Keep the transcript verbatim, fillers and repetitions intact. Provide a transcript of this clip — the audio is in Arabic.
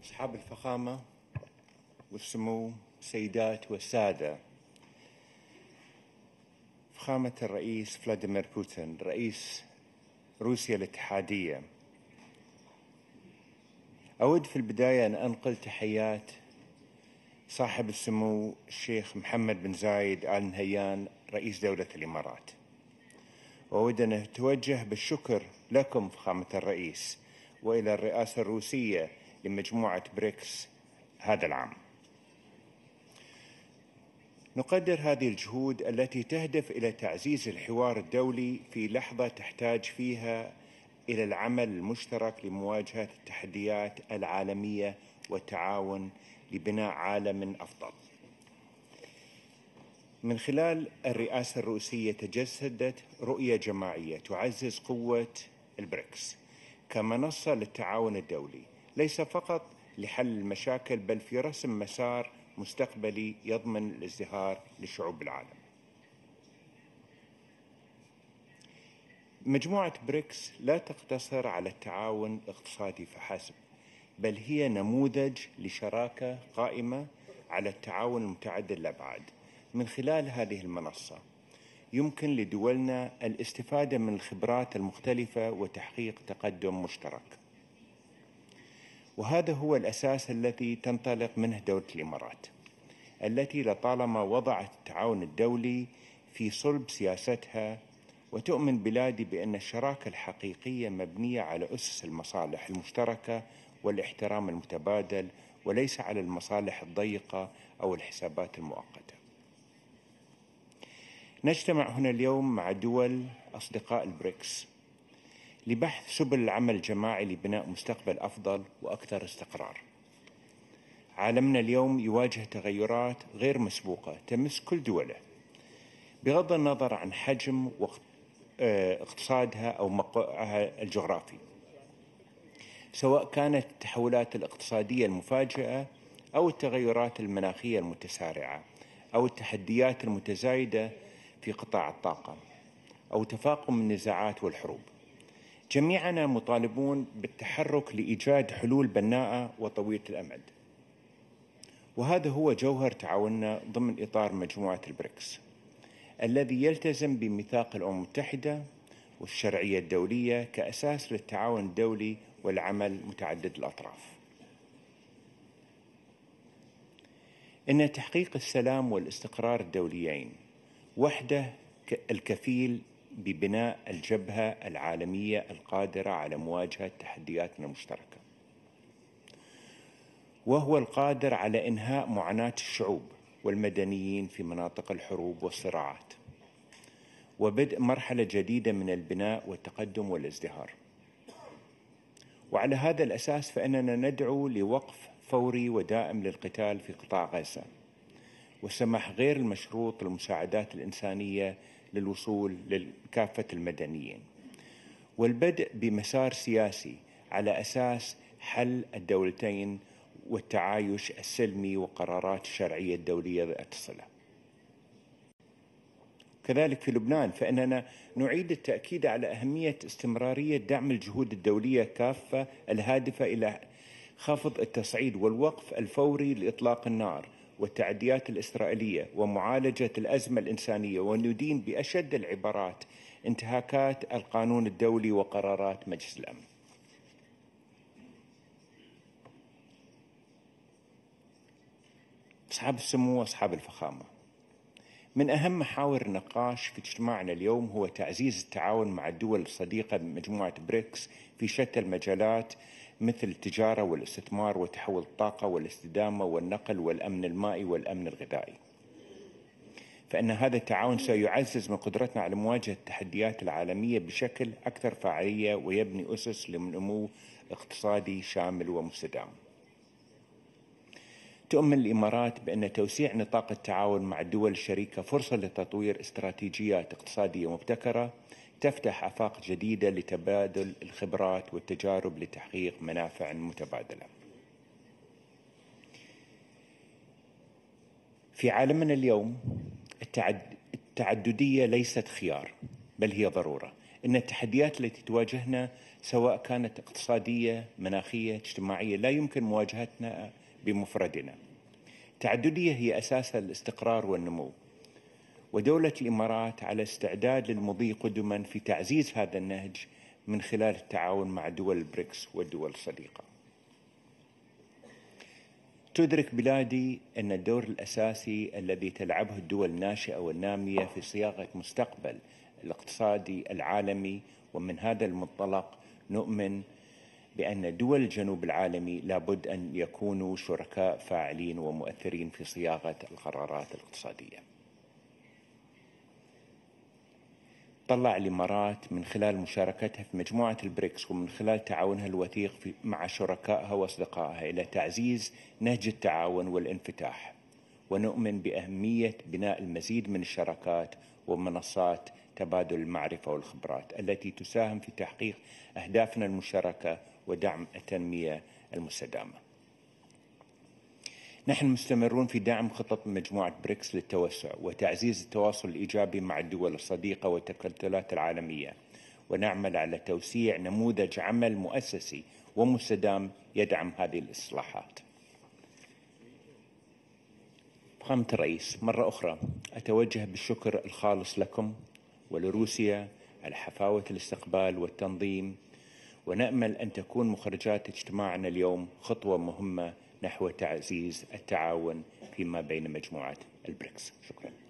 أصحاب الفخامة والسمو السيدات والسادة، فخامة الرئيس فلاديمير بوتين رئيس روسيا الاتحادية، أود في البداية أن أنقل تحيات صاحب السمو الشيخ محمد بن زايد آل نهيان رئيس دولة الإمارات، وأود أن أتوجه بالشكر لكم فخامة الرئيس وإلى الرئاسة الروسية لمجموعة بريكس هذا العام. نقدر هذه الجهود التي تهدف إلى تعزيز الحوار الدولي في لحظة تحتاج فيها إلى العمل المشترك لمواجهة التحديات العالمية والتعاون لبناء عالم أفضل. من خلال الرئاسة الروسية تجسدت رؤية جماعية تعزز قوة البريكس كمنصة للتعاون الدولي، ليس فقط لحل المشاكل بل في رسم مسار مستقبلي يضمن الازدهار لشعوب العالم. مجموعة بريكس لا تقتصر على التعاون الاقتصادي فحسب، بل هي نموذج لشراكة قائمة على التعاون المتعدد الأبعاد. من خلال هذه المنصة يمكن لدولنا الاستفادة من الخبرات المختلفة وتحقيق تقدم مشترك، وهذا هو الأساس الذي تنطلق منه دولة الإمارات، التي لطالما وضعت التعاون الدولي في صلب سياستها، وتؤمن بلادي بأن الشراكة الحقيقية مبنية على أسس المصالح المشتركة والاحترام المتبادل، وليس على المصالح الضيقة أو الحسابات المؤقتة. نجتمع هنا اليوم مع دول أصدقاء البريكس لبحث سبل العمل الجماعي لبناء مستقبل أفضل وأكثر استقرار. عالمنا اليوم يواجه تغيرات غير مسبوقة تمس كل دوله، بغض النظر عن حجم اقتصادها أو موقعها الجغرافي، سواء كانت التحولات الاقتصادية المفاجئة أو التغيرات المناخية المتسارعة أو التحديات المتزايدة في قطاع الطاقة أو تفاقم النزاعات والحروب. جميعنا مطالبون بالتحرك لإيجاد حلول بناءة وطويلة الأمد، وهذا هو جوهر تعاوننا ضمن إطار مجموعة البريكس الذي يلتزم بميثاق الأمم المتحدة والشرعية الدولية كأساس للتعاون الدولي والعمل متعدد الأطراف. إن تحقيق السلام والاستقرار الدوليين وحده الكفيل ببناء الجبهة العالمية القادرة على مواجهة تحدياتنا المشتركة، وهو القادر على إنهاء معاناة الشعوب والمدنيين في مناطق الحروب والصراعات، وبدء مرحلة جديدة من البناء والتقدم والازدهار. وعلى هذا الأساس فإننا ندعو لوقف فوري ودائم للقتال في قطاع غزة، والسماح غير المشروط للمساعدات الإنسانية للوصول لكافة المدنيين، والبدء بمسار سياسي على أساس حل الدولتين والتعايش السلمي وقرارات الشرعية الدولية ذات الصلة. كذلك في لبنان فإننا نعيد التأكيد على أهمية استمرارية دعم الجهود الدولية كافة الهادفة إلى خفض التصعيد والوقف الفوري لإطلاق النار والتعديات الإسرائيلية ومعالجة الأزمة الإنسانية، وندين بأشد العبارات انتهاكات القانون الدولي وقرارات مجلس الأمن. أصحاب السمو وأصحاب الفخامة، من أهم محاور النقاش في اجتماعنا اليوم هو تعزيز التعاون مع الدول الصديقة بمجموعة بريكس في شتى المجالات، مثل التجارة والاستثمار وتحول الطاقة والاستدامة والنقل والأمن المائي والأمن الغذائي. فإن هذا التعاون سيعزز من قدرتنا على مواجهة التحديات العالمية بشكل أكثر فاعلية ويبني أسس لنمو اقتصادي شامل ومستدام. تؤمن الإمارات بأن توسيع نطاق التعاون مع الدول الشريكة فرصة لتطوير استراتيجيات اقتصادية مبتكرة تفتح آفاق جديدة لتبادل الخبرات والتجارب لتحقيق منافع متبادلة. في عالمنا اليوم التعد... التعددية ليست خيار بل هي ضرورة. إن التحديات التي تواجهنا سواء كانت اقتصادية، مناخية، اجتماعية لا يمكن مواجهتنا بمفردنا. التعددية هي أساس الاستقرار والنمو، ودولة الإمارات على استعداد للمضي قدما في تعزيز هذا النهج من خلال التعاون مع دول البريكس والدول الصديقة. تدرك بلادي أن الدور الأساسي الذي تلعبه الدول الناشئة والنامية في صياغة مستقبل الاقتصادي العالمي، ومن هذا المنطلق نؤمن بأن دول الجنوب العالمي لابد أن يكونوا شركاء فاعلين ومؤثرين في صياغة القرارات الاقتصادية. طلع الإمارات من خلال مشاركتها في مجموعة البريكس ومن خلال تعاونها الوثيق مع شركائها وأصدقائها إلى تعزيز نهج التعاون والانفتاح، ونؤمن بأهمية بناء المزيد من الشراكات ومنصات تبادل المعرفة والخبرات التي تساهم في تحقيق أهدافنا المشتركة ودعم التنمية المستدامة. نحن مستمرون في دعم خطط مجموعة بريكس للتوسع وتعزيز التواصل الإيجابي مع الدول الصديقة والتكتلات العالمية، ونعمل على توسيع نموذج عمل مؤسسي ومستدام يدعم هذه الإصلاحات. فخامة الرئيس، مرة أخرى أتوجه بالشكر الخالص لكم ولروسيا على حفاوة الاستقبال والتنظيم، ونأمل أن تكون مخرجات اجتماعنا اليوم خطوة مهمة نحو تعزيز التعاون فيما بين مجموعة البريكس. شكرا.